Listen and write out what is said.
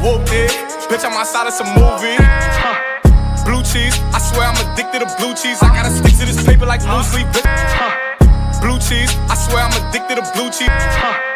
whoop it. Bitch, I'm outside of some movie. Blue cheese, I swear I'm addicted to blue cheese. I gotta stick to this paper like blue sleep. Blue cheese, I swear I'm addicted to blue cheese.